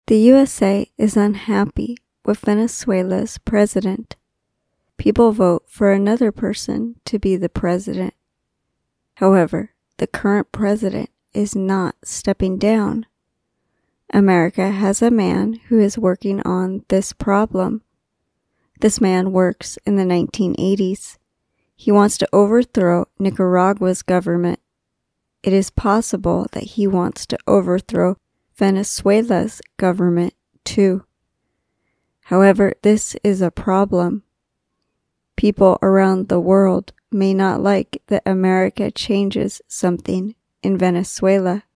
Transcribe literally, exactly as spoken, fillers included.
The U S A is unhappy with Venezuela's president. People vote for another person to be the president. However, the current president is not stepping down. America has a man who is working on this problem. This man works in the nineteen eighties. He wants to overthrow Nicaragua's government. It is possible that he wants to overthrow Venezuela's government too. However, this is a problem. People around the world may not like that America changes something in Venezuela.